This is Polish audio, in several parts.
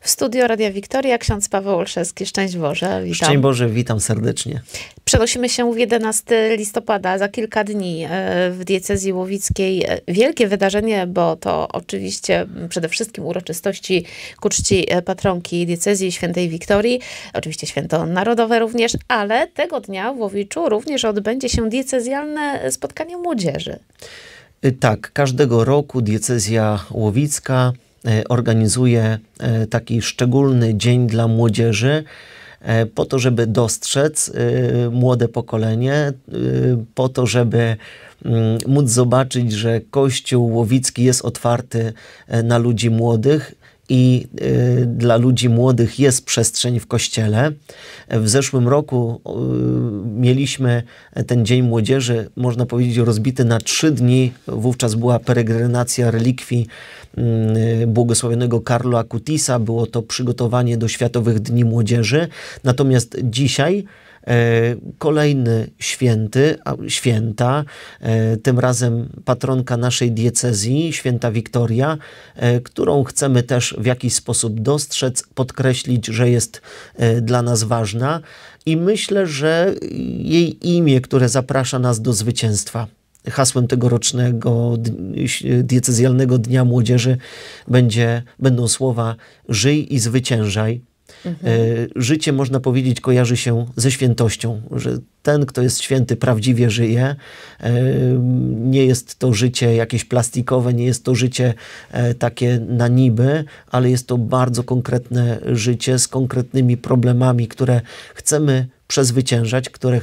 W studio Radia Wiktoria ksiądz Paweł Olszewski. Szczęść Boże, witam. Szczęść Boże, witam serdecznie. Przenosimy się w 11 listopada, za kilka dni w diecezji łowickiej. Wielkie wydarzenie, bo to oczywiście przede wszystkim uroczystości ku czci patronki diecezji świętej Wiktorii. Oczywiście święto narodowe również, ale tego dnia w Łowiczu również odbędzie się diecezjalne spotkanie młodzieży. Tak, każdego roku diecezja łowicka organizuje taki szczególny dzień dla młodzieży, po to, żeby dostrzec młode pokolenie, po to, żeby móc zobaczyć, że Kościół łowicki jest otwarty na ludzi młodych i dla ludzi młodych jest przestrzeń w Kościele. W zeszłym roku mieliśmy ten Dzień Młodzieży, można powiedzieć, rozbity na 3 dni. Wówczas była peregrinacja relikwii błogosławionego Carlo Acutisa. Było to przygotowanie do Światowych Dni Młodzieży. Natomiast dzisiaj kolejny święta, tym razem patronka naszej diecezji, święta Wiktoria, którą chcemy też w jakiś sposób dostrzec, podkreślić, że jest dla nas ważna i myślę, że jej imię, które zaprasza nas do zwycięstwa. Hasłem tegorocznego diecezjalnego Dnia Młodzieży będą słowa: żyj i zwyciężaj. Życie, można powiedzieć, kojarzy się ze świętością, że ten, kto jest święty, prawdziwie żyje. Nie jest to życie jakieś plastikowe, nie jest to życie takie na niby, ale jest to bardzo konkretne życie z konkretnymi problemami, które chcemy przezwyciężać, które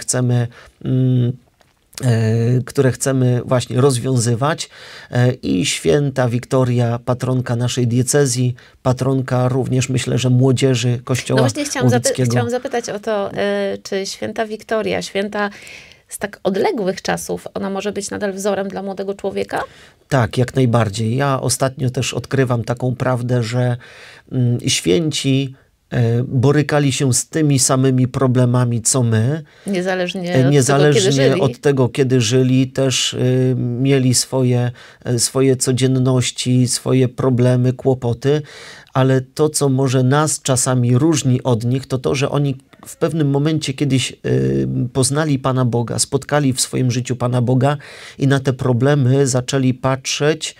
chcemy właśnie rozwiązywać. I święta Wiktoria, patronka naszej diecezji, patronka również, myślę, że młodzieży Kościoła łowickiego. No właśnie chciałam zapytać o to, czy święta Wiktoria, święta z tak odległych czasów, ona może być nadal wzorem dla młodego człowieka? Tak, jak najbardziej. Ja ostatnio też odkrywam taką prawdę, że święci borykali się z tymi samymi problemami, co my. Niezależnie od tego, kiedy żyli, też mieli swoje codzienności, swoje problemy, kłopoty, ale to, co może nas czasami różni od nich, to to, że oni w pewnym momencie kiedyś poznali Pana Boga, spotkali w swoim życiu Pana Boga i na te problemy zaczęli patrzeć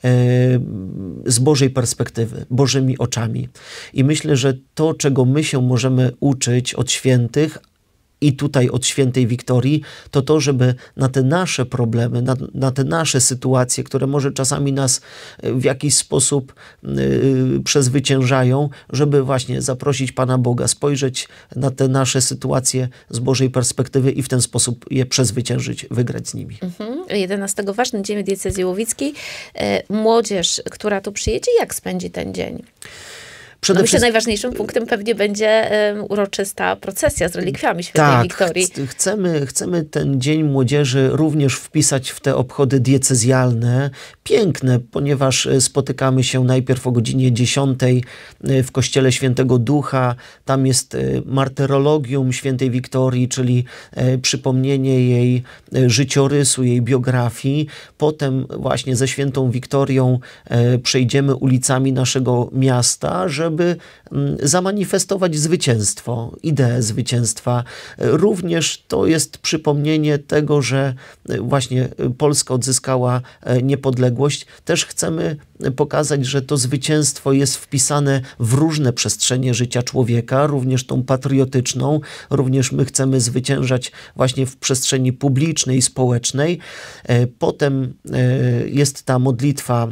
z Bożej perspektywy, Bożymi oczami. I myślę, że to, czego my się możemy uczyć od świętych i tutaj od świętej Wiktorii, to to, żeby na te nasze problemy, na te nasze sytuacje, które może czasami nas w jakiś sposób przezwyciężają, żeby właśnie zaprosić Pana Boga, spojrzeć na te nasze sytuacje z Bożej perspektywy i w ten sposób je przezwyciężyć, wygrać z nimi. 11 ważny dzień diecezji łowickiej. Młodzież, która tu przyjedzie, jak spędzi ten dzień? Myślę, najważniejszym punktem pewnie będzie uroczysta procesja z relikwiami świętej Wiktorii. Chcemy ten Dzień Młodzieży również wpisać w te obchody diecezjalne. Piękne, ponieważ spotykamy się najpierw o godzinie 10 w Kościele Świętego Ducha. Tam jest martyrologium świętej Wiktorii, czyli przypomnienie jej życiorysu, jej biografii. Potem właśnie ze świętą Wiktorią przejdziemy ulicami naszego miasta, żeby zamanifestować zwycięstwo, ideę zwycięstwa. Również to jest przypomnienie tego, że właśnie Polska odzyskała niepodległość. Też chcemy pokazać, że to zwycięstwo jest wpisane w różne przestrzenie życia człowieka, również tą patriotyczną. Również my chcemy zwyciężać właśnie w przestrzeni publicznej, społecznej. Potem jest ta modlitwa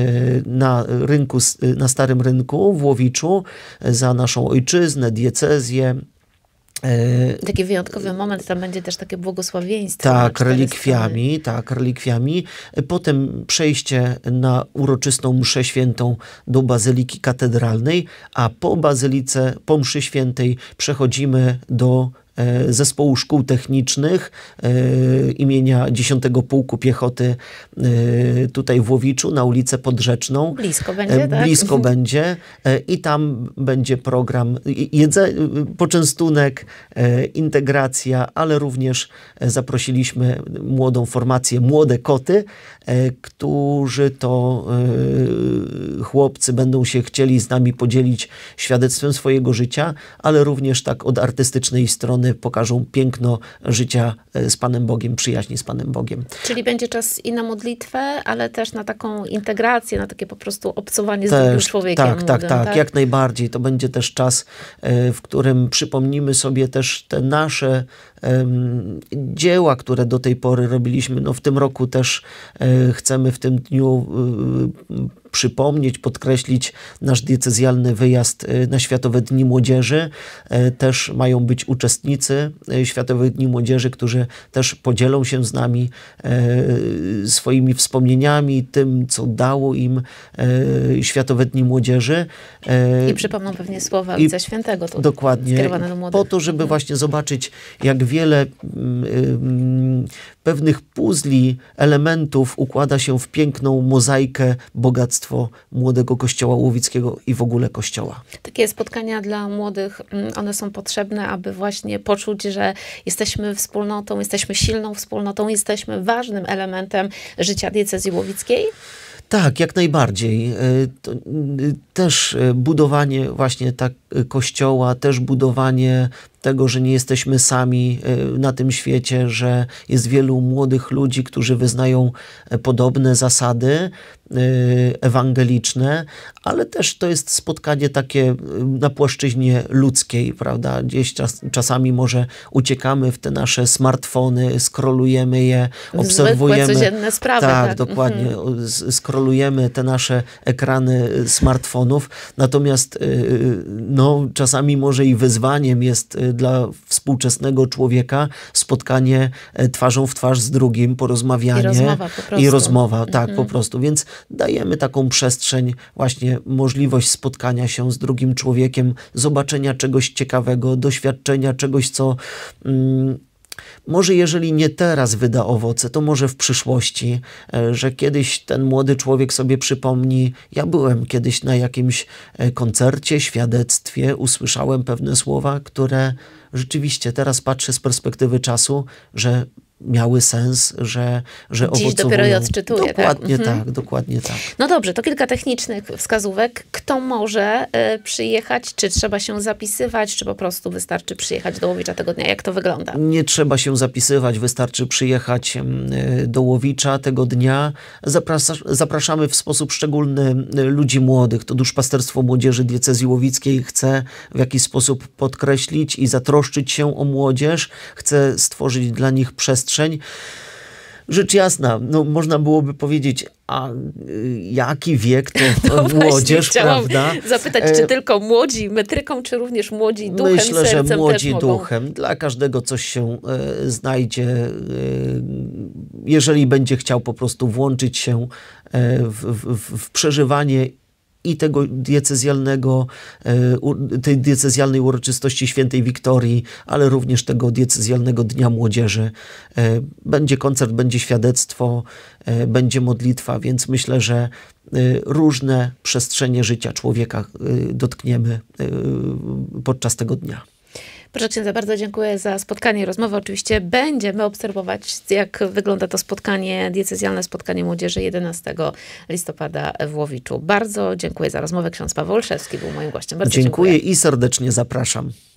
na Starym Rynku w Łowiczu za naszą ojczyznę, diecezję. Taki wyjątkowy moment, tam będzie też takie błogosławieństwo. Tak, relikwiami. Potem przejście na uroczystą mszę świętą do Bazyliki Katedralnej, a po mszy świętej przechodzimy do Zespołu Szkół Technicznych imienia 10 Pułku Piechoty tutaj w Łowiczu na ulicę Podrzeczną. Blisko będzie, tak? Blisko będzie i tam będzie program poczęstunek, integracja, ale również zaprosiliśmy młodą formację Młode Koty, którzy to chłopcy będą się chcieli z nami podzielić świadectwem swojego życia, ale również tak od artystycznej strony pokażą piękno życia z Panem Bogiem, przyjaźni z Panem Bogiem. Czyli będzie czas i na modlitwę, ale też na taką integrację, na takie po prostu obcowanie z drugim człowiekiem. Tak, jak najbardziej. To będzie też czas, w którym przypomnimy sobie też te nasze dzieła, które do tej pory robiliśmy. No w tym roku też chcemy w tym dniu przypomnieć, podkreślić nasz diecezjalny wyjazd na Światowe Dni Młodzieży. Też mają być uczestnicy Światowych Dni Młodzieży, którzy też podzielą się z nami swoimi wspomnieniami, tym, co dało im Światowe Dni Młodzieży. I przypomną pewnie słowa Ojca Świętego. Dokładnie. Skierowane do młodych. Po to, żeby właśnie zobaczyć, jak wiele pewnych puzli, elementów układa się w piękną mozaikę, bogactwo młodego Kościoła Łowickiego i w ogóle Kościoła. Takie spotkania dla młodych, one są potrzebne, aby właśnie poczuć, że jesteśmy wspólnotą, jesteśmy silną wspólnotą, jesteśmy ważnym elementem życia diecezji łowickiej. Tak, jak najbardziej. Też budowanie właśnie tak Kościoła, też budowanie tego, że nie jesteśmy sami na tym świecie, że jest wielu młodych ludzi, którzy wyznają podobne zasady ewangeliczne, ale też to jest spotkanie takie na płaszczyźnie ludzkiej, prawda? Gdzieś czasami może uciekamy w te nasze smartfony, scrollujemy je, obserwujemy. Zwykłe, codzienne sprawy. Tak, dokładnie. Scrollujemy te nasze ekrany smartfonów, natomiast no, czasami może i wyzwaniem jest dla współczesnego człowieka spotkanie twarzą w twarz z drugim, porozmawianie. I rozmowa, tak, po prostu. Więc dajemy taką przestrzeń, właśnie możliwość spotkania się z drugim człowiekiem, zobaczenia czegoś ciekawego, doświadczenia czegoś, co może jeżeli nie teraz wyda owoce, to może w przyszłości, że kiedyś ten młody człowiek sobie przypomni, ja byłem kiedyś na jakimś koncercie, świadectwie, usłyszałem pewne słowa, które rzeczywiście teraz patrzę z perspektywy czasu, że miały sens, że owocowują. Dziś dopiero je odczytuję. Dokładnie tak, dokładnie tak. No dobrze, to kilka technicznych wskazówek. Kto może przyjechać? Czy trzeba się zapisywać? Czy po prostu wystarczy przyjechać do Łowicza tego dnia? Jak to wygląda? Nie trzeba się zapisywać, wystarczy przyjechać do Łowicza tego dnia. Zapraszamy w sposób szczególny ludzi młodych. To Duszpasterstwo Młodzieży Diecezji Łowickiej chce w jakiś sposób podkreślić i zatroszczyć się o młodzież. Chce stworzyć dla nich przestrzeń. Rzecz jasna, no można byłoby powiedzieć, a jaki wiek to młodzież, prawda? Zapytać, czy tylko młodzi metryką, czy również młodzi duchem, Myślę, sercem że młodzi też duchem. Dla każdego coś się znajdzie. Jeżeli będzie chciał po prostu włączyć się w przeżywanie i tego tej diecezjalnej uroczystości Świętej Wiktorii, ale również tego diecezjalnego Dnia Młodzieży. Będzie koncert, będzie świadectwo, będzie modlitwa, więc myślę, że różne przestrzenie życia człowieka dotkniemy podczas tego dnia. Proszę księdza, bardzo dziękuję za spotkanie i rozmowę. Oczywiście będziemy obserwować, jak wygląda to spotkanie, diecezjalne spotkanie młodzieży 11 listopada w Łowiczu. Bardzo dziękuję za rozmowę. Ksiądz Paweł Olszewski był moim gościem. Bardzo dziękuję i serdecznie zapraszam.